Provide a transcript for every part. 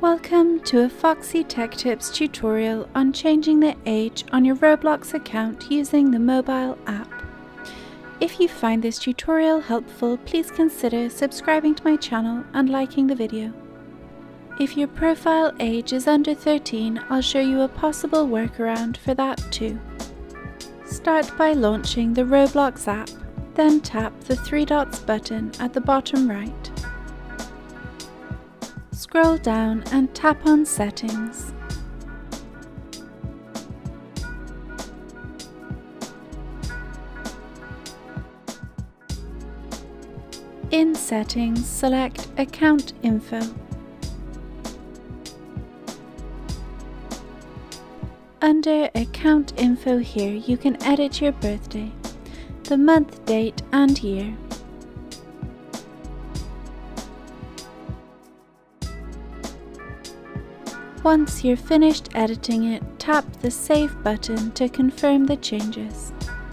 Welcome to a Foxy Tech Tips tutorial on changing the age on your Roblox account using the mobile app. If you find this tutorial helpful, please consider subscribing to my channel and liking the video. If your profile age is under 13, I'll show you a possible workaround for that too. Start by launching the Roblox app, then tap the three dots button at the bottom right. Scroll down and tap on Settings. In Settings, select Account Info. Under Account Info here, you can edit your birthday, the month, date and year. Once you're finished editing it, tap the Save button to confirm the changes.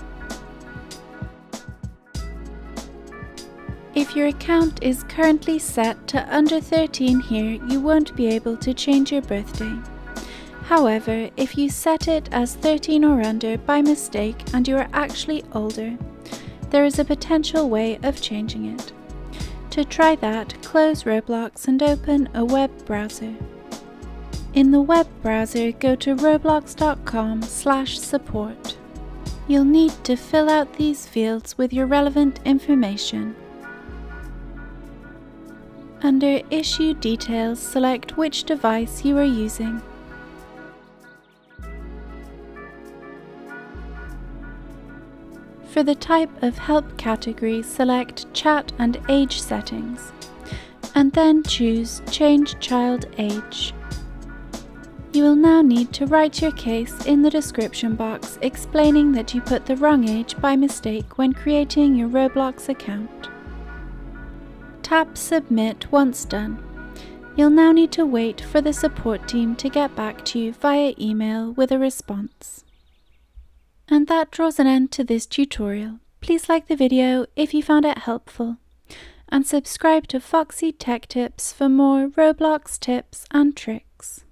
If your account is currently set to under 13 here, you won't be able to change your birthday. However, if you set it as 13 or under by mistake and you are actually older, there is a potential way of changing it. To try that, close Roblox and open a web browser. In the web browser, go to roblox.com/support. You'll need to fill out these fields with your relevant information. Under Issue Details, select which device you are using. For the type of help category, select Chat and Age Settings, and then choose Change Child Age. You will now need to write your case in the description box explaining that you put the wrong age by mistake when creating your Roblox account. Tap Submit once done. You'll now need to wait for the support team to get back to you via email with a response. And that draws an end to this tutorial. Please like the video if you found it helpful, and subscribe to Foxy Tech Tips for more Roblox tips and tricks.